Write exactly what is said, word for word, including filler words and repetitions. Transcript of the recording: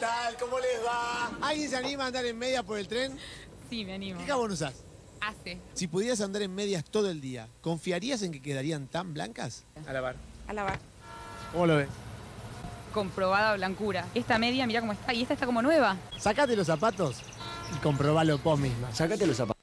tal? ¿Cómo les va? ¿Alguien se anima a andar en medias por el tren? Sí, me animo. ¿Qué jabón usás? Hace. Si pudieras andar en medias todo el día, ¿confiarías en que quedarían tan blancas? A lavar. A lavar. ¿Cómo lo ves? Comprobada blancura. Esta media, mira cómo está. Y esta está como nueva. Sacate los zapatos y comprobalo vos misma. Sácate los zapatos.